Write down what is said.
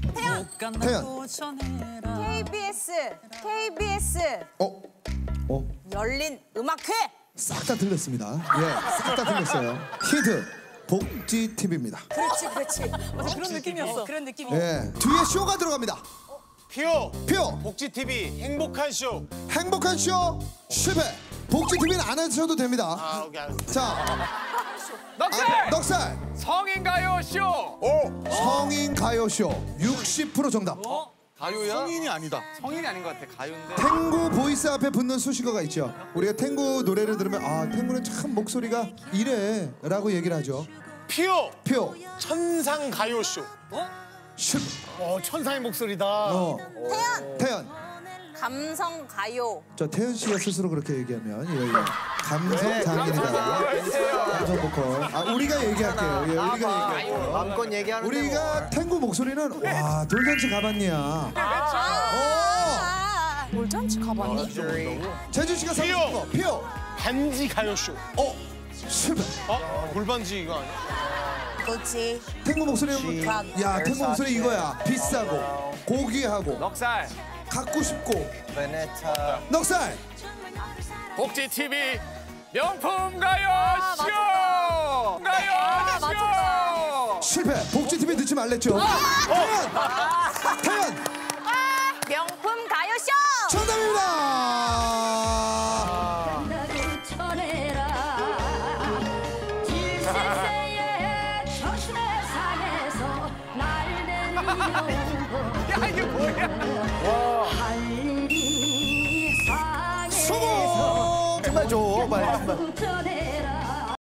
태연. KBS. 열린 음악회. 싹 다 들렸습니다. 예, 싹 다 들렸어요. 힌트. 복지 TV입니다. 그렇지. 맞아, 그런 느낌이었어. 그런 느낌이. 예, 뒤에 쇼가 들어갑니다. 피오. 복지 TV 행복한 쇼. 행복한 쇼 실패. 복지 TV는 안 하셔도 됩니다. 오케이 알았어. 자, 넉살! 넉살. 성인 가요 쇼! 성인 가요 쇼 60% 정답. 가요야? 성인이 아니다. 성인이 아닌 것 같아. 가요인데. 탱고 보이스 앞에 붙는 수식어가 있죠. 우리가 탱고 노래를 들으면 탱고는 참 목소리가 이래라고 얘기를 하죠. 피오. 천상 가요 쇼. 실패. 천상의 목소리다. 태연. 감성 가요. 저 태연 씨가 스스로 그렇게 얘기하면 감성 장인이다. 감성 보컬. 우리가 얘기할게요. 예, 우리가 얘기할게요. 마음껏 얘기하는 우리가 탱고 목소리는 와 돌잔치 가봤냐. 돌잔치 가봤니? 재준 씨가 생각한 거 피오. 반지 가요 쇼. 실패. 골반지 이거 아니야? 그렇지. 탱고 목소리. 야 탱고 목소리 이거야. 비싸고 고귀하고 넉살! 갖고 싶고. 베네타. 넉살. 복지 TV 명품 가요 쇼! 가요 쇼! 실패. 복지 TV 듣지 말랬죠. 태연. 명품 가요쇼. 정답입니다. 야 이게 뭐야? 성공. 정말 줘. 빨리.